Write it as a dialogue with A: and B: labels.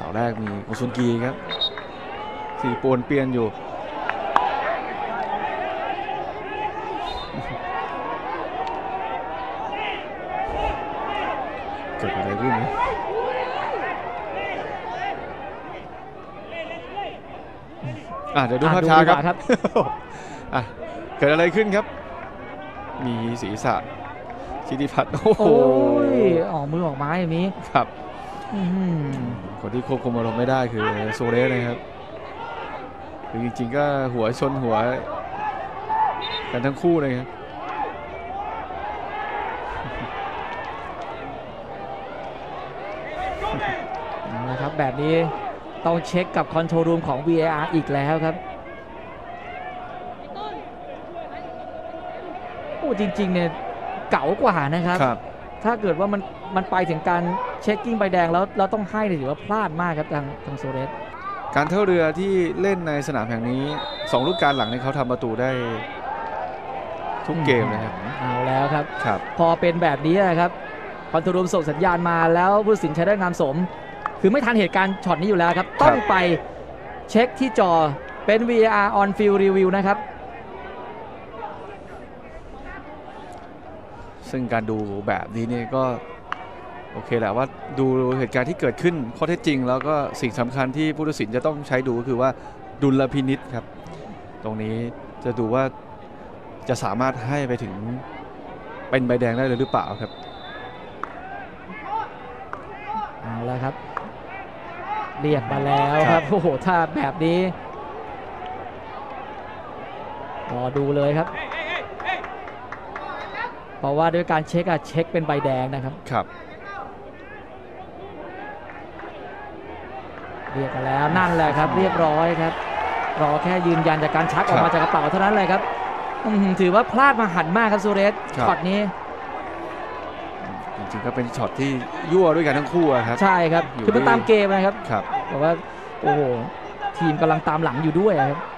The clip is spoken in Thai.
A: าแรกมีโอซุนกีครับที่ปวนเปียนอยู่เกิดอะไรขึ้นนะเดี๋ยวดูภาพช้าครับเกิดอะไรขึ้นครับมีศีรษะชิติพัฒน์โอ้โห
B: ออกมือออกไม้อย่างนี้
A: ครับคนที่ควบคุมอารมณ์ไม่ได้คือโซเรสนะครับคือจริงๆก็หัวชนหัวกันทั้งคู่เลยครับ
B: นะครับแบบนี้ต้องเช็คกับคอนโทรลรูมของ VAR อีกแล้วครับโอ้จริงๆเนี่ยเก๋ากว่านะครับถ้าเกิดว่ามันไปถึงการเช็คกิ้งใบแดงแล้วเราต้องให้ถือว่าพลาดมากครับทางโซเรส
A: การท่าเรือที่เล่นในสนามแห่งนี้2ฤดูกาลหลังนี้เขาทำประตูได้ทุกเกมนะครับ
B: เอาแล้วครับพอเป็นแบบนี้นะครับคอนโทรลรูมส่งสัญญาณมาแล้วผู้ตัดสินใช้ได้งามสมคือไม่ทันเหตุการณ์ช็อตนี้อยู่แล้วครับต้องไปเช็คที่จอเป็น VAR on field review นะครับ
A: ซึ่งการดูแบบนี้เนี่ยก็โอเคแหละว่าดูเหตุการณ์ที่เกิดขึ้นข้อเท็จจริงแล้วก็สิ่งสำคัญที่ผู้ตัดสินจะต้องใช้ดูก็คือว่าดุลพินิจครับตรงนี้จะดูว่าจะสามารถให้ไปถึงเป็นใบแดงได้เลยหรือเปล่าครับ
B: เอาแล้วครับเรียกมาแล้วครับโอ้โหถ้าแบบนี้รอดูเลยครับเพราะว่าด้วยการเช็คเป็นใบแดงนะครับเรียกมาแล้วนั่นแหละครับเรียบร้อยครับรอแค่ยืนยันจากการชักออกมาจากกระเป๋าเท่านั้นเลยครับถือว่าพลาดมหันต์มากครับซูเรสช็อตนี้
A: จริงๆก็เป็นช็อตที่ยั่วด้วยกันทั้งคู่ครับ
B: ใช่ครับคือมันตามเกมนะครับแต่ว่าโอ้โหทีมกำลังตามหลังอยู่ด้วยครับ